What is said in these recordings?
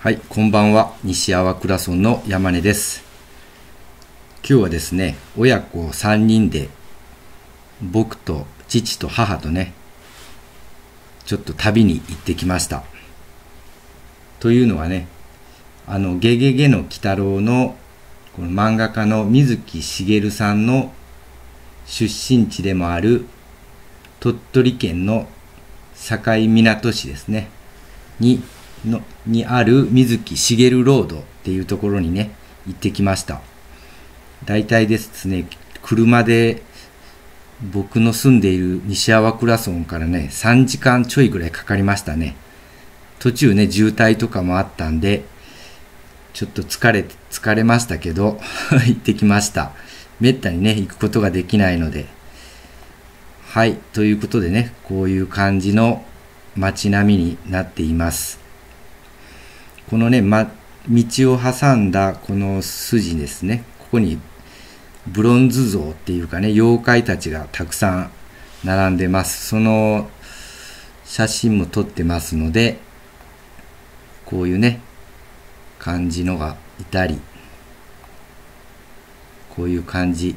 はい、こんばんは。西粟倉村の山根です。今日はですね、親子3人で、僕と父と母とね、ちょっと旅に行ってきました。というのはね、ゲゲゲの鬼太郎のこの漫画家の水木しげるさんの出身地でもある鳥取県の境港市ですね、にある水木しげるロードっていうところにね、行ってきました。だいたいですね、車で僕の住んでいる西粟倉村からね、3時間ちょいぐらいかかりましたね。途中ね、渋滞とかもあったんで、ちょっと疲れましたけど、行ってきました。めったにね、行くことができないので。はい、ということでね、こういう感じの街並みになっています。このね、道を挟んだこの筋ですね、ここにブロンズ像っていうかね、妖怪たちがたくさん並んでます。その写真も撮ってますので、こういうね、感じのがいたり、こういう感じ。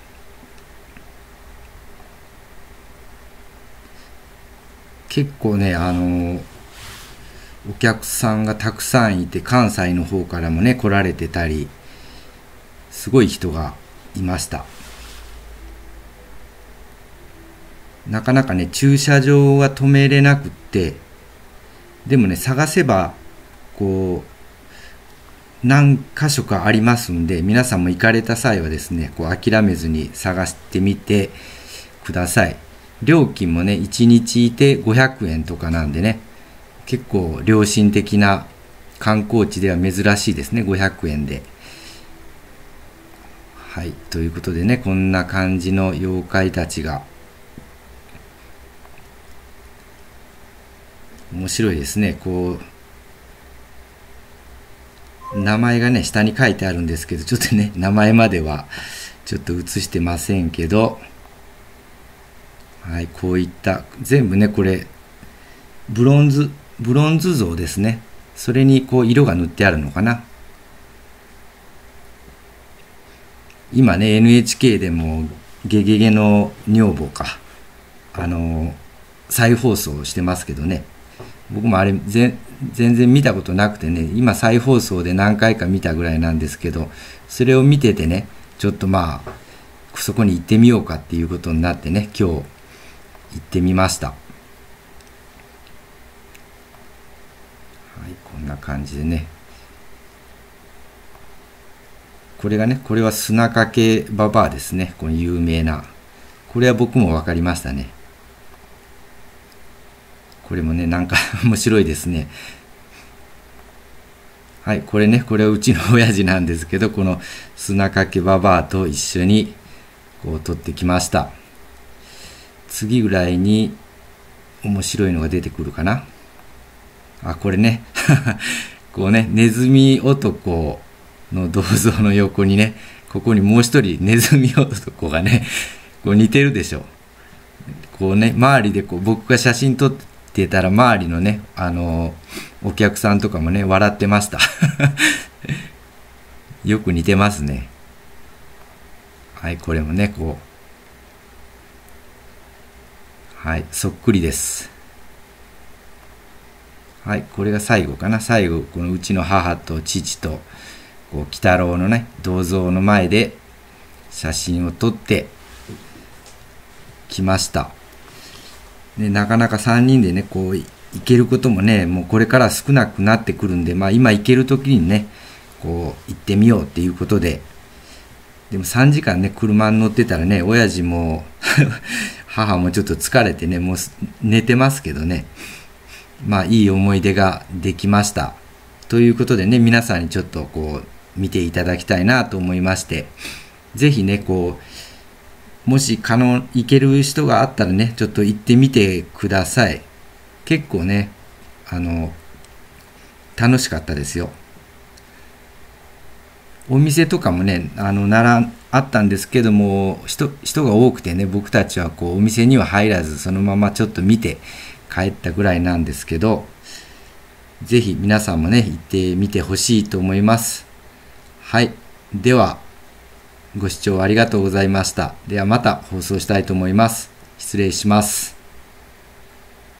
結構ね、お客さんがたくさんいて、関西の方からもね、来られてたり、すごい人がいました。なかなかね、駐車場は止めれなくって、でもね、探せば、こう、何箇所かありますんで、皆さんも行かれた際はですね、こう諦めずに探してみてください。料金もね、1日いて500円とかなんでね、結構良心的な観光地では珍しいですね、500円で。はい、ということでね、こんな感じの妖怪たちが面白いですね。こう名前がね下に書いてあるんですけど、ちょっとね名前まではちょっと写してませんけど、はい、こういった全部ね、これブロンズ像ですね。それにこう色が塗ってあるのかな。今ね NHK でもゲゲゲの女房か再放送してますけどね、僕もあれ全然見たことなくてね、今再放送で何回か見たぐらいなんですけど、それを見ててね、ちょっとそこに行ってみようかっていうことになってね、今日行ってみました。はい、こんな感じでね、これは砂かけババアですね。この有名な、これは僕も分かりましたね。これもね、なんか面白いですね。はい、これはうちの親父なんですけど、この砂かけババアと一緒にこう撮ってきました。次ぐらいに面白いのが出てくるかな。あ、これね、こうね、ネズミ男の銅像の横にね、ここにもう一人ネズミ男がね、こう似てるでしょ。こうね、周りでこう僕が写真撮ってたら、周りのね、お客さんとかもね、笑ってました。よく似てますね。はい、これもね、こう、はい、そっくりです。はい、これが最後かな。最後、このうちの母と父と、こう、鬼太郎のね、銅像の前で写真を撮ってきました。で、なかなか3人でね、こう、行けることもね、もうこれから少なくなってくるんで、今行ける時にね、こう、行ってみようっていうことで、でも3時間ね、車に乗ってたらね、親父も母もちょっと疲れてね、もう寝てますけどね、いい思い出ができました。ということでね、皆さんにちょっとこう、見ていただきたいなと思いまして、ぜひね、こう、もし行ける人があったらね、ちょっと行ってみてください。結構ね、楽しかったですよ。お店とかもね、あったんですけども、人が多くてね、僕たちはこう、お店には入らず、そのままちょっと見て帰ったぐらいなんですけど、 ぜひ皆さんもね、行ってみてほしいと思います。はい。では、ご視聴ありがとうございました。ではまた放送したいと思います。失礼します。